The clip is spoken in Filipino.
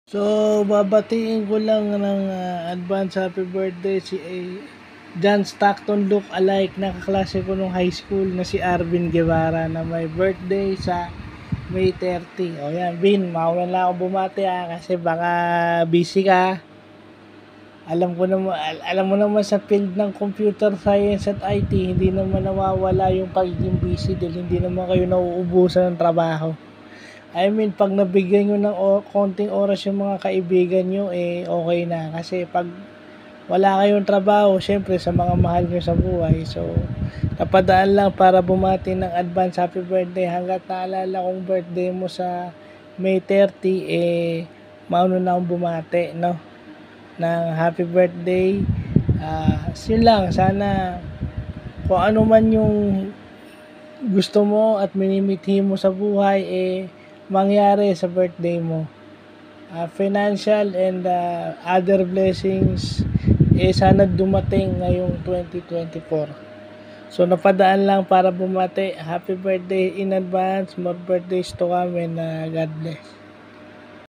So, babatiin ko lang ng advance happy birthday si John Stockton look-alike na kaklase ko nung high school na si Arvin Guevara na may birthday sa May 30. O yan, Vin, mauna lang ako bumati kasi baka busy ka. Alam mo naman sa field ng computer science at IT, hindi naman nawawala yung pagiging busy dahil hindi naman kayo nauubusan ng trabaho. I mean, pag nabigyan nyo ng konting oras yung mga kaibigan nyo, okay na. Kasi pag wala kayong trabaho, syempre sa mga mahal nyo sa buhay. So, napadaan lang para bumati ng advance happy birthday. Hanggat naalala kong birthday mo sa May 30, mauna na akong bumati, no? Ng happy birthday. Yun lang, sana kung ano man yung gusto mo at minimithi mo sa buhay, mangyari sa birthday mo. Financial and other blessings, sana dumating ngayong 2024. So, napadaan lang para bumati. Happy birthday in advance. More birthdays to come and God bless.